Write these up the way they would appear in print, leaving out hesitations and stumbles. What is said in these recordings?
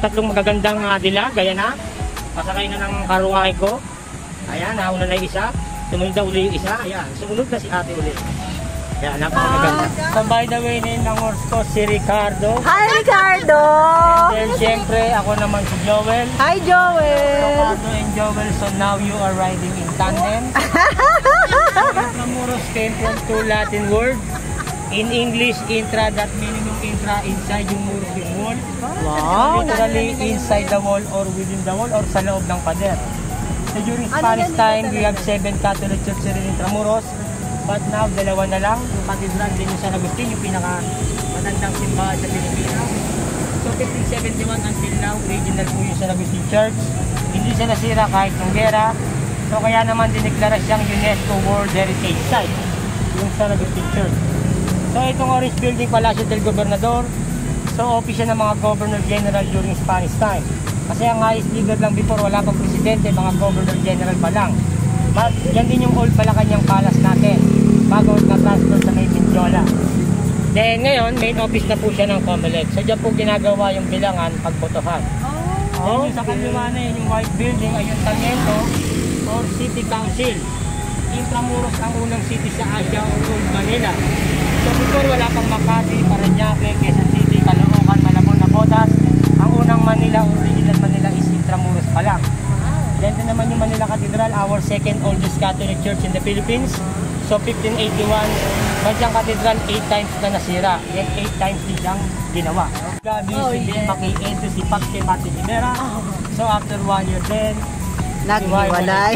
tatlong magagandang dilag. Ayan na. Pasakay na ng karuwahe ko. Ayan, nauna na yung isa. Sumunod na uli yung isa. Ayan, sumunod na si ate uli. Ayan, napakaganda. So by the way, ng horse ko si Ricardo. Hi, Ricardo! And then, syempre, ako naman si Joel. Hi, Joel! Ricardo and Joel, so now you are riding in tandem. Intramuros came from two Latin words. In English, intra, that meaning yung intra, inside yung muros yung wall. Wow! Literally, inside the wall or within the wall or sa loob ng pader. So during Spanish time, we have 7 Catholic churches in Intramuros. But now, dalawa na lang. Yung cathedral din yung San Agustin, yung pinaka-matandang simbahan sa Pilipinas. So 1571 until now, original po yung San Agustin Church. Hindi siya nasira kahit ng gera. So kaya naman dineklara siyang UNESCO World Heritage Site, yung San Agustin Church. So itong Orange Building, Palacio del Gobernador. So office siya ng mga Governor General during Spanish time. Kasi ang highest leader lang before, wala pang presidente, mga Governor General pa lang. But yan din yung old Malacanang Palace natin, bago na-transfer sa may Mindiola. Then ngayon, main office na po siya ng Comelec. So dyan po ginagawa yung bilangan pagbotohan. Then yung sa kaliwa na yun, yung white building, ay yung Tamiento or City Council. Intramuros ang unang city sa Asia o Old Manila. So before wala pang Makati, Parañaque, Quezon City, Caloocan, Malabon, Napotas. Ang unang Manila, original Manila is Intramuros pa lang. Then ito naman yung Manila Cathedral, our second oldest Catholic church in the Philippines. So 1581, Bansang Cathedral 8 times na nasira. Yan 8 times din siyang ginawa. Gabi si Ben Maki-Edo si Pacte Pati Rivera. So after 1 year then, naghiwalay.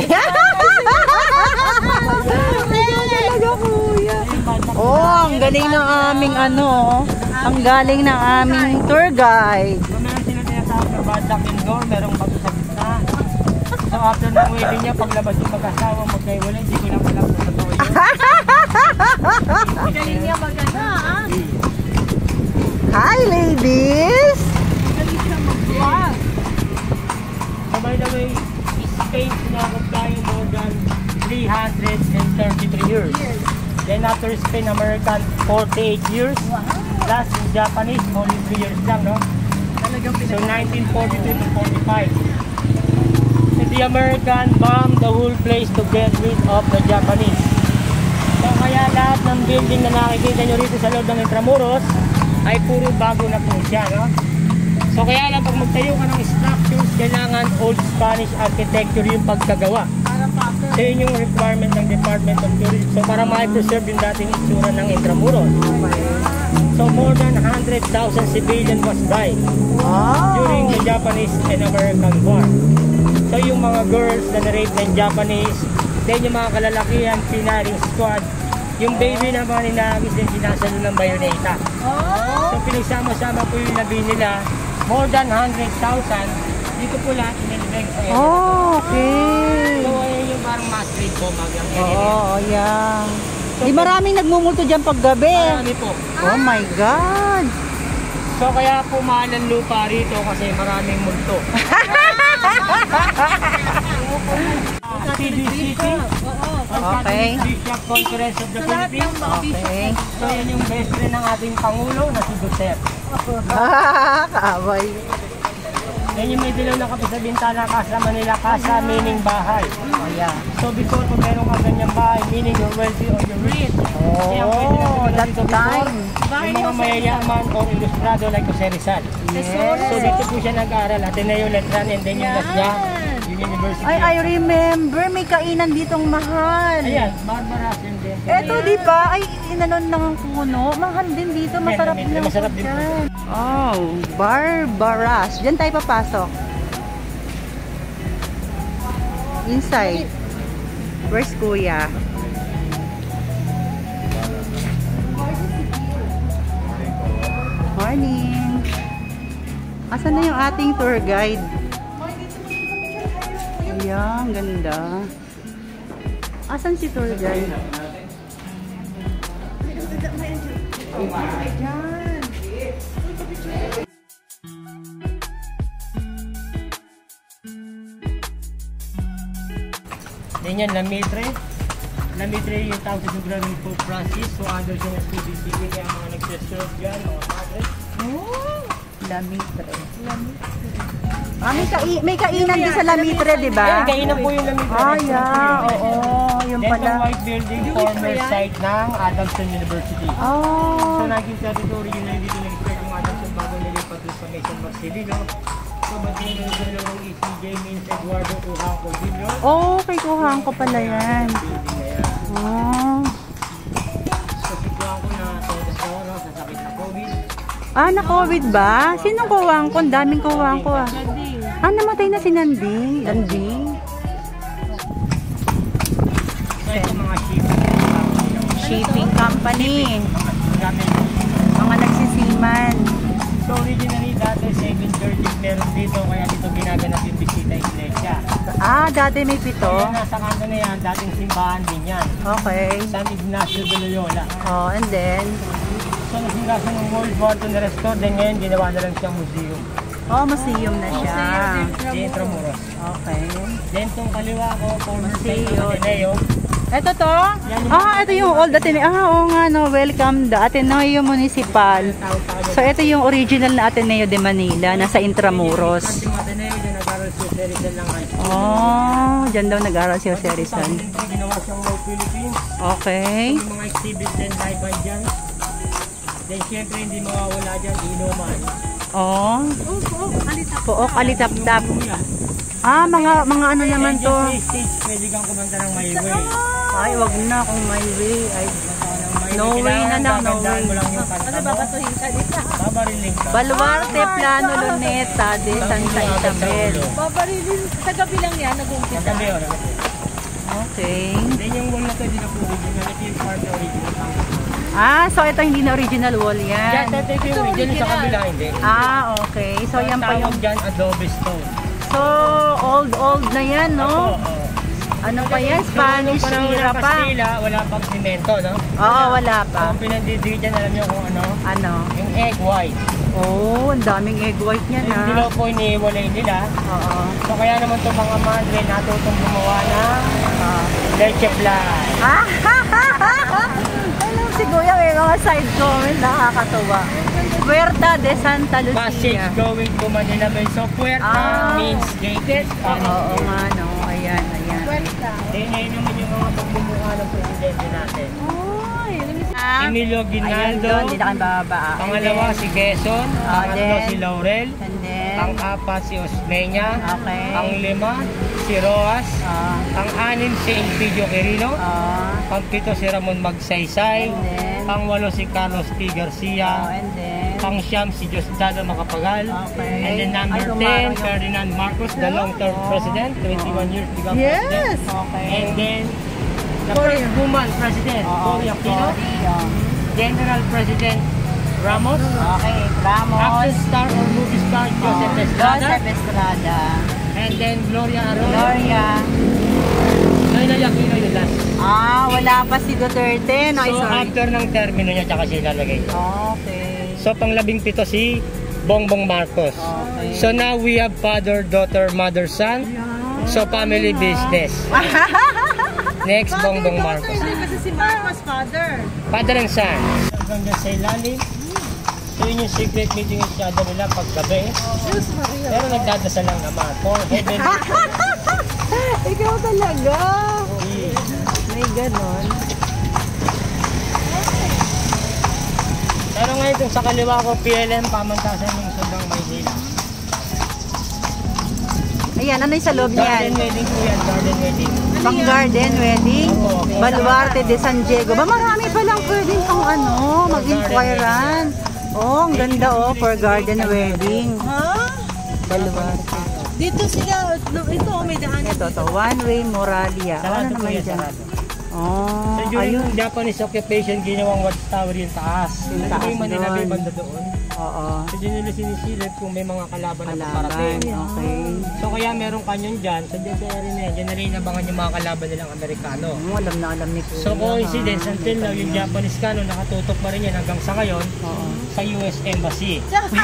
Oh, ang galing ng aming ang galing ng aming tour guide. So meron sila tinatawag na bad luck indoor, merong bato sa gitna. So after ng wedding niya, paglabas yung mag-asawa, magkaiwalay, hindi ko lang alam kung totoo yun. Galing niya maganda, ah. Hi, ladies! Galing siya mag-vlog. So by the way, Spain sinakop tayo more than 333 years. Then after Spain, American 48 years. Plus in Japanese, only 3 years lang, no? So 1942 to 45. So the American bombed the whole place to get rid of the Japanese. So kaya lahat ng building na nakikita nyo rito sa loob ng Intramuros ay puro bago na po siya, no? So kaya lang pag magtayo ka ng structures, kailangan old Spanish architecture yung pagkagawa. So yun yung requirement ng Department of Tourism. So para ma-preserve yung dating itsura ng Intramuros. So more than 100,000 civilians was died during the Japanese and American War. So yung mga girls na na-rape ng Japanese, then yung mga kalalakihan, pinaring squad, yung baby naman ninagis din sinasalo ng bayoneta. So pinagsama-sama po yung labi nila, more than 100,000, dito po lahat in-event sa area. Oh, okay. So ayun yung parang mass grave po magang area. Oh, yeah. Di maraming nagmumulto dyan paggabi. Marami po. Oh my God. So kaya po mahal ang lupa rito kasi maraming multo. CDCT. Okay. Bishop Conference of the Philippines. Okay. So yan yung best friend ng ating Pangulo na si Duterte. Kaaway. Yan yung may dilaw na kape sa bintana, Casa Manila, Casa meaning bahay. Oh, yeah. So before kung meron ka ganyang bahay, meaning you're wealthy or you're rich. Kaya pwede na Oh, that dito time. yung mga mayayaman or ilustrado like Jose Rizal. Yes. So dito po siya nag-aaral, Ateneo, Letran, and then yung last niya, yung university. Ay, I remember. May kainan ditong mahal. Ayan, Barbara Ascendente. Eto, di ba? Ay, inanon lang ang puno. Mahal din dito. Masarap Ayan, din. masarap din po. Oh, Barbaras. Diyan tayo papasok. Inside. Where's Kuya? Morning. Asan na yung ating tour guide? Ayan, ganda. Asan si tour guide? Then yan, Lamitre. Lamitre yung tawag sa Sugra ni Pope Francis. So under siya ng CBCP kaya mga nagsiserve dyan, mga padres. Lamitre. Ah, may kainan din sa Lamitre, di ba? Kainan po yung Lamitre. Ah, yeah. Oo, yung Then pala. yung white building, former site ng Adamson University. Oh. So 1932 originally dito nag-start yung Adamson bago nilipat sa Mason Marcelino. So ba't yung dalawang ECJ means Eduardo Uhaco Jr. Oh, kay kuhaan ko pala yan. Building na yan. Oh. So sikuhan ko na todas na oras sa sakit na COVID. Ah, na-COVID ba? Sinong kuhaan ko? Ang daming kuhaan ko ah. Ah, namatay na si Nanding. Nanding. So ito mga Shipping company. gamit. Mga nagsisiman. So originally dati 7:30 meron dito kaya dito ginaganap yung bisita iglesia. Ah, dati may So pito. nasa kanto na yan, dating simbahan din yan. Okay. San Ignacio de Loyola. Oh, and then? So nasira siya ng World War II na restore, then ngayon ginawa na lang siyang museum. Oh, museum na siya. Si Intramuros. Okay. Then itong kaliwa ko, former state Museum. ng Ateneo. Ito to? Ah, ito yung old Ateneo. Ah, oo nga no. Welcome the Ateneo Municipal. So, ito yung original na Ateneo de Manila. Nasa Intramuros. Yung Ateneo, dyan nag-aral si Jose Rizal ng high school. Oh, dyan daw nag-aral si Jose Rizal. Ginawa siyang World Philippines. Okay. Yung mga exhibits din live by dyan. Then syempre hindi mawawala dyan, inuman. Oh. Pook, alitap-tap. Luya. Ah, mga ano naman to. Then stage, pwede kang kumanta ng My Way. Ay, wag na kung may way. Ay, no way na lang, no way. Mo lang yung kanta mo. Babariling ka. Baluarte, Plano, Luneta, de Santa Isabel. Babarilin, sa gabi lang yan, nag-umpisa. Nagabi o, nagabi. Okay. Then yung wall na to, di na po original. Ito yung part na original. Ah, so ito hindi na original wall yan. Dyan, ito yung original sa kabila, hindi. Ah, okay. So yan pa yung... Tawag dyan, adobe stone. So, old na yan, no? Oo. Ano pa yan? Spanish era ng pa. Kastila, wala pang simento, no? Oo, wala pa. Ang pinandidig dyan, alam niyo kung ano? Ano? Yung egg white. Oh, ang daming egg white niyan, Yung ha? dilaw po iniiwalay nila. Oo. So kaya naman itong mga madre natutong gumawa ng leche flan. Ah, alam si Kuya, may mga side comment, nakakatuwa. Puerta de Santa Passage Lucia. going to Manila Bay. So puerta means gate. Oo nga, no? Ayan, ayan. Then ngayon naman yung mga pagbumuka ng presidente natin. Ah, Emilio ayun Ginaldo. doon, hindi na kayo bababa. Pangalawa si Quezon. Pangatlo then, si Laurel. And then, Pang-apat si Osmeña. okay. Pang-lima si Roas. Ah, Pang-anim si Elpidio Quirino. ah, Pang-pito si Ramon Magsaysay. and then, Pang-walo si Carlos T. Garcia. and then, Pang-siyam si Diosdado Macapagal. okay. And then number Ay, 10, umaraw yung- Ferdinand Marcos, the long-term president, 21 years become president. Okay. And then, the first woman president, Cory Aquino. General President Ramos. Okay, Ramos. Action star or movie star Joseph Estrada. Joseph Estrada. And then Gloria Arroyo. Gloria. Noynoy Aquino yung last. Ah, wala pa si Duterte. No, So sorry. after ng termino niya, tsaka siya ilalagay. Okay. So pang 17 si Bongbong Marcos. Okay. So now we have father, daughter, mother, son. So family business. Next, Bongbong Marcos. Kasi si Marcos, father. Father and son. Hanggang dyan sa ilalim. So yun yung secret meeting yung siyada nila pag gabi. Pero nagdadasal lang naman. For heaven. Ikaw talaga. May ganon. Pero ngayon itong sa kaliwa ko, PLM, pamantasan yung Sundang Maynila. Ayan, ano yung sa loob Garden niyan? wedding po yan, garden wedding. Pang garden wedding? Baluarte de San Diego. Ba, marami palang pwedeng pang ano, mag-inquirean. Oh, ang ganda oh, for garden wedding. Ha? Baluarte. Dito sila, ito may daan. Ito to, one-way Moralia. Sarado Ano po naman yan, dyan? sarado. Oh, So during ayun. Japanese occupation, ginawang watchtower yung taas. Yung Ito taas yung Manila Bay doon. banda doon. Oo. So dyan nila sinisilip kung may mga kalaban na Kalaban. paparating. Okay. So kaya meron kanyon dyan, so dyan sa area na yan, dyan na rin inabangan yung mga kalaban nilang Amerikano. Alam na alam ni Kuya. So coincidence, ha? until now, yung Japanese canon nakatutok pa rin yan hanggang sa ngayon Oo. sa US Embassy.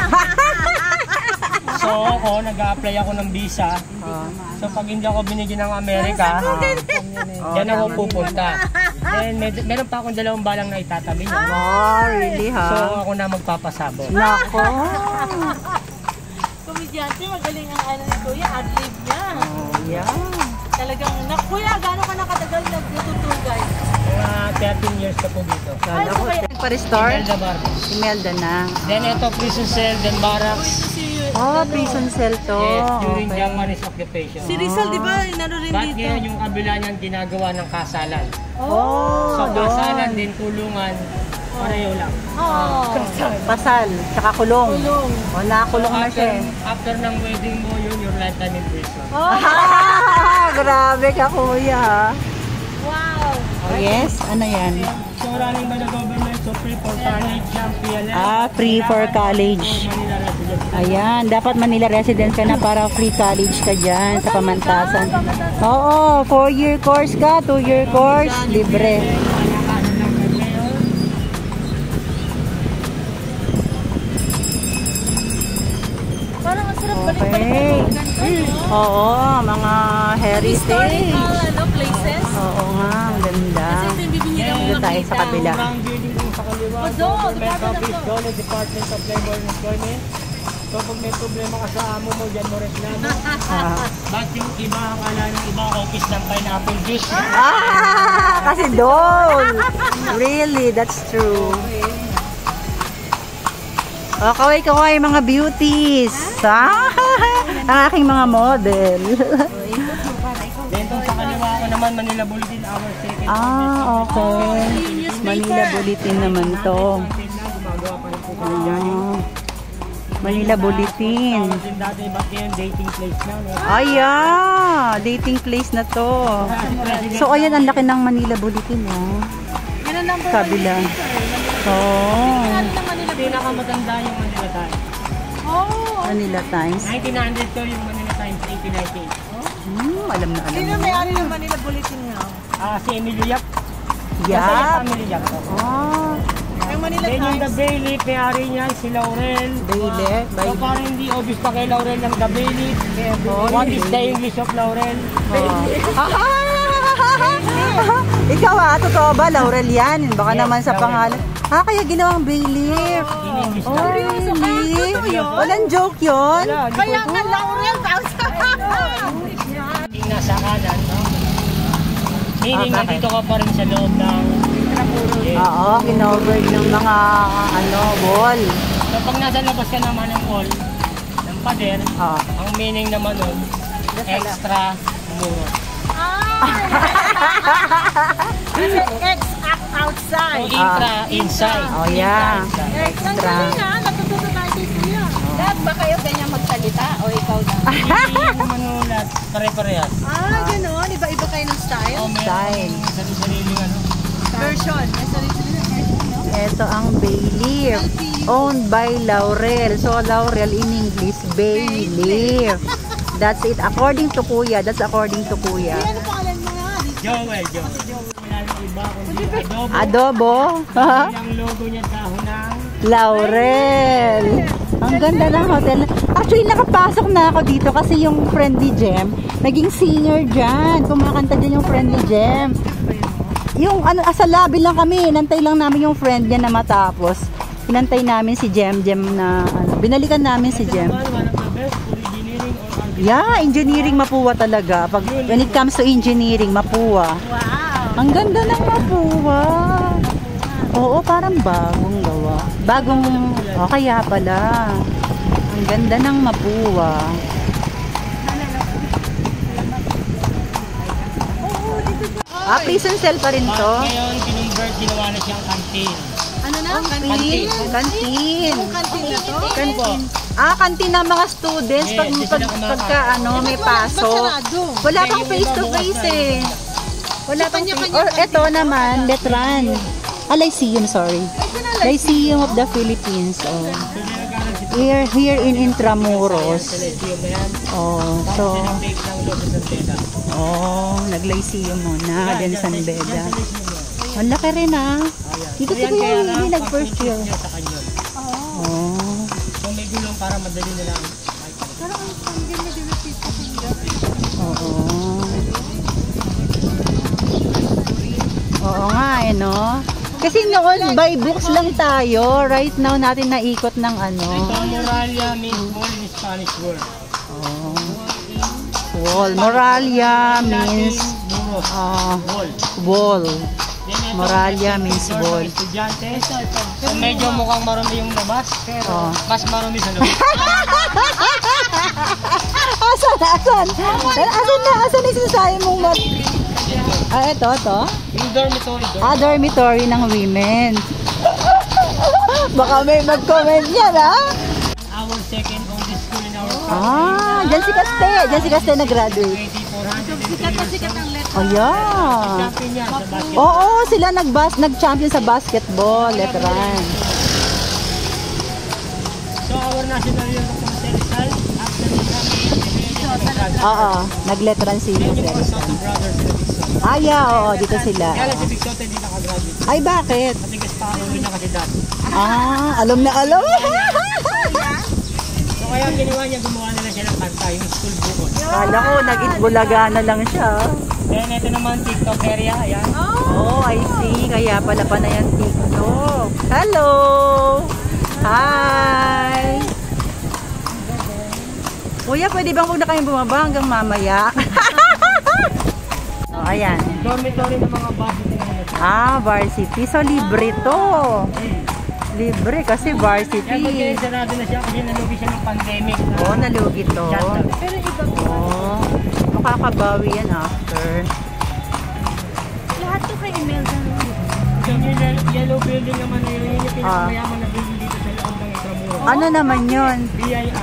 So ako, nag-a-apply ako ng visa. Oo. So pag hindi ako binigyan ng Amerika, dyan ako pupunta. Then, meron pa akong 2 balang na itatabi niya. Oh, really ha? So, ako na magpapasabog. Nako. Komedyante, magaling ang ano ni Kuya, ad-lib niya. Oh, yeah. Talagang, Kuya, gano'n ka nakatagal nagtutugay? Mga 13 years ka po dito. Kala ko, pa-restart. Imelda Bar. Imelda na. Then, ito, prison cell, then barracks. Oh, prison cell to. Yes, during Okay. Japanese occupation. Si Rizal, di ba, inano rin But dito? ngayon yung kabila niyan ginagawa ng kasalan. Oh, So, kasalan doon. din, kulungan, pareho lang. Oo. Pasal, tsaka kulong. Kulong. Wala, kulong na siya. After ng wedding mo, yun your lifetime in prison. Grabe ka, kuya. Wow. Oh, yes? Ano yan? So, running by the government, so free for college, young PLS. Free for college. Manila residents. Ayan, dapat Manila resident ka na para free college ka dyan sa Pamantasan. Oo, 4-year course ka, 2-year course, libre. Parang ang sarap Okay. balik-balik ng ganito, no? Oo, mga heritage. Historical, ano, places. Oo nga, ang ganda. Kasi ito yung bibinira mo Dito tayo sa makita. kabila. Ang building kung sa kaliwa, O, doon, government Department of office, Law. doon, Department of Labor and Employment. So, pag may problema ka sa amo mo, dyan mo reklamo. Ba't yung iba, akala ng iba, office ng pineapple juice. Kasi doon. Really, that's true. O, kaway-kaway mga beauties. Ang aking mga model. Then, doon sa kaliwa ko naman, Manila Bulletin, our second Okay. Manila Bulletin naman to. Gumagawa pa rin po kami dyan. Manila Bulletin. Din dati, ba't yun, dating place na, no? Dating place na to. So, ayan, ang laki ng Manila Bulletin, oh. Yan ang number Kabila. Oh. Ano naman nila? Pinakamatanda yung Manila Times. Oh. Manila Times. 1900 to yung Manila Times, 1898. Alam na alam. Sino may-ari ng Manila Bulletin nga? Si Emilio Yap. Yeah. Sa family Yap. Oh. Ang Manila Then yung The Times. Bailey, may-ari niya, si Laurel. Bailey. So parang hindi obvious pa kay Laurel ng The Bailey. What is the English of Laurel? Ikaw totoo ba, Laurel yan? Baka naman sa pangalan. Kaya ginawang Bailey. In English Oh, lang. really? Walang joke yun? Kaya nga Laurel, Yung nasa kanan, no? Meaning, nandito ka pa rin sa loob ng Yes. Oo, kinovered ng mga wall. So pag nasa labas ka naman ng wall, ng pader, Ah. ang meaning naman nun, extra muro. Kasi X act So outside. intra, inside. Oh, yeah. Intra, inside. Extra. Natututo tayo dito yan. Dad, ba kayo ganyan magsalita o ikaw na? Hindi manulat, pare-parehas. Gano'n. Iba-iba kayo ng style? O meron Style. sarili-sariling ano. Version. May sarili na version, no? Ito ang Bailey. Owned by Laurel. So, Laurel in English, Bailey. That's it. According to Kuya. That's according to Kuya. Ano pangalan mo nga? Joel. Wala nang iba kundi adobo. Adobo. Ang logo niya dahon ng Laurel. Ang ganda ng hotel. Actually, nakapasok na ako dito kasi yung Friendly Gem, naging senior dyan. Kumakanta dyan yung Friendly Gem. Yung sa lobby lang kami, inantay lang namin yung friend niya na matapos. Inantay namin si Gem na, binalikan namin si Gem. one of the best for engineering or architecture. Yeah, engineering Mapua talaga. When it comes to engineering, Mapua. Wow. Ang ganda ng Mapua. Oo, parang bagong gawa. Kaya pala. Ang ganda ng Mapua. Prison cell pa rin to. Ngayon, kinonvert, ginawa na siyang canteen. Ano na? Kantin. Kantin na to? Kantin. Kantin ng mga students Yes, pag sila pagka may pasok. Wala pang face to face eh. Wala pang or eto naman, Letran. Lyceum, sorry. Lyceum of the Philippines. Oh. Here in Intramuros. Oh, so Take ng logo ng tela. nag-Lyceum muna, then San Beda. Ang laki rin Dito Ayan, siguro kaya nga, hindi nag-first year. niya sa kanyo. Oh. So may gulong para madali nila. Oo. Oo nga, no? Kasi noon, by books lang tayo. Right now, natin naikot ng ano. Ito, Moralia means wall in Spanish word. Oh. Wall. Moralia means Muros. wall. Then ito, Moralia means picture ng wall. estudyante. So, medyo mukhang marumi yung labas, pero mas marumi sa loob. Asan na yung sinasabi mong mag... ito. Yung dormitory doon. Dormitory ng women. Baka may mag-comment yan, ha? Our second oldest school in our Diyan si Caste nag-graduate. 400 Oh, yeah. champion yan sa basket. Oo, sila nag-champion sa basketball, letran. So, our national hero from Teresal, after the Oo, nag-letran si Then yung mga Jose. Soto brothers sila Big Soto. Oo, dito sila. Kaya lang si Big Soto hindi nakagraduate. Ay, bakit? Matigas pa ako na kasi dati. Alam na alam. So, kaya ang ginawa niya, gumawa na lang siya ng kanta, yung school bukod. Kala ko, nag-itbulaga na lang siya. Then, ito naman, TikTok area, ayan. Oh, I see. Kaya pala pa na yan TikTok. Hello! Hi! Kuya, pwede bang muna kayong bumaba hanggang mamaya? Oh, ayan. Dormitory ng mga varsity na nila. Varsity. So, libre to. Libre kasi Kaya varsity. sarado na siya kasi nalugi siya ng pandemic. Oh, nalugi to. Pero iba Oh, makakabawi yan after. Lahat to kay Imelda. yung yellow building naman na yun, yung pinakamayaman na building dito sa loob ng Intramuros. Ano naman yun? BIR.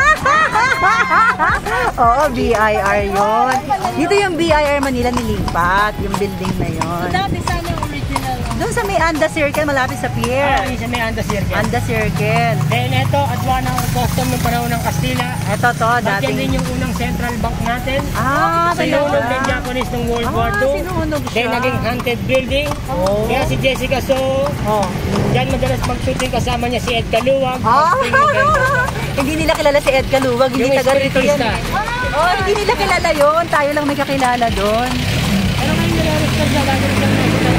Oo, BIR yun. Dito yung BIR Manila nilipat, yung building na yun. Dati sana yung original. Doon sa may Anda Circle, malapit sa pier. Isa may Anda Circle. Anda Circle. Then ito, aduana or custom ng panahon ng Kastila. Ito to, At yan din dating... yung unang central bank natin. Sinunog ng Japanese ng World War II. Sinunog Then siya. naging haunted building. Oh. Kaya si Jessica So, dyan madalas mag-shooting kasama niya si Ed Kaluwag. Hindi nila kilala si Ed Kaluwag, hindi Yung taga rito yan. espiritista. Hindi nila kilala yun. Tayo lang may kakilala doon. Ano ngayon nire-respect siya? Lagi rin siyang nakikita.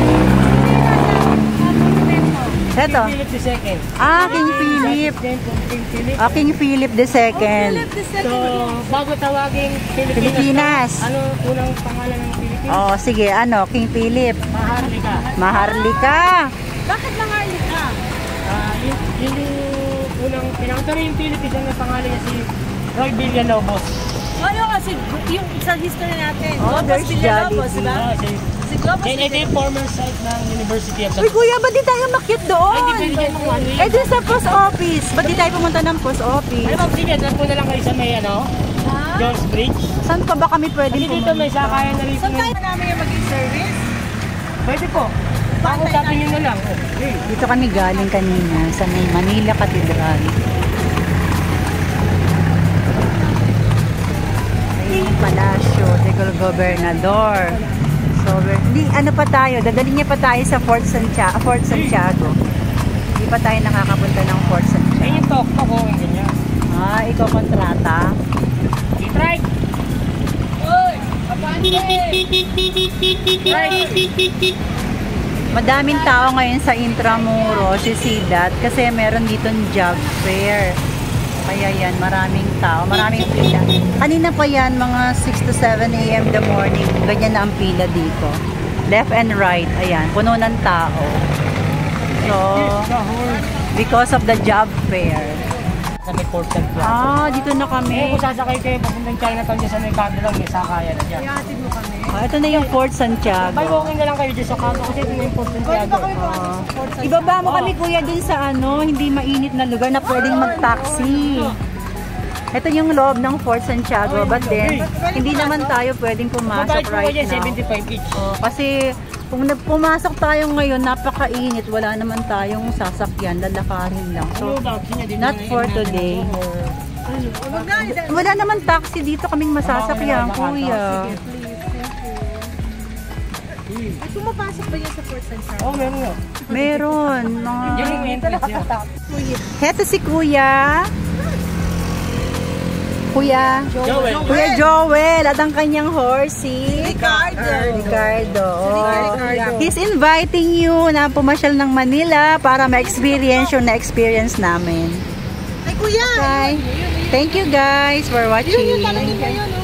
Ito. King Philip II. King Philip. King Philip. King Philip II. So, bago tawaging Pilipinas. Ano unang pangalan ng Pilipinas? Sige, King Philip. Maharlika. Maharlika. Bakit Maharlika? Yun yung unang pinangtari yung Philippines ang pangalan niya si Roy Villalobos. Kasi yung sa history natin. There's Villalobos, Jollibee. diba? Si Globos Then ito yung former site ng University of Uy, kuya, ba't di tayo makyat doon? Ay, di pwede dyan mga ano yun. Doon sa post office. Ba't di tayo pumunta ng post office? Ay, ma'am, sige, dyan po na lang kayo sa may George Bridge. Saan pa ba kami pwede Kasi dito may sakayan na rin. Saan tayo namin yung maging service? Pwede po. Pakutapin nyo na lang. Dito kami galing kanina sa may Manila Cathedral. Ay, Palasyo del Gobernador. So, ano pa tayo? Dadali niya pa tayo sa Fort Santiago. Hindi pa tayo nakakapunta ng Fort Eh, Santiago. yung tok-tok ko, yung ganyan. Ikaw kontrata. Right. Uy! Kapante! Madaming tao ngayon sa Intramuros, Sidat, kasi meron ditong job fair. Kaya yan, maraming tao, maraming pila. Kanina pa yan, mga 6 to 7 a.m. the morning, ganyan na ang pila dito. Left and right, ayan, puno ng tao. So, because of the job fair. Sa may Port San Plaza. Dito na kami. Kung sasakay kayo papuntang Chinatown dyan sa may kanto lang, may sakayan na dyan. Ihatid mo kami. Ito na yung Fort By Santiago. walking na lang kayo dyan sa kanto kasi ito na yung Port Santiago. Ibaba mo kami kuya din sa hindi mainit na lugar na pwedeng mag-taxi. Ito yung loob ng Fort Santiago, but then, hindi naman tayo pwedeng pumasok Mabait po right dyan, now. 75 each. Kasi kung pumasok tayo ngayon, napakainit, wala naman tayong sasakyan, lalakarin lang. So, not for today. Wala naman taxi dito kaming masasakyan, kuya. Ay, pumapasok ba yan sa Fort Santiago? Oo, meron nga. Meron. Yan yung entrance yan. Heto si kuya. Kuya Joel at ang kanyang horse si Ricardo. He's inviting you na pumasyal ng Manila para ma-experience yung na-experience namin. Ay, kuya! Okay. Thank you guys for watching. Yun,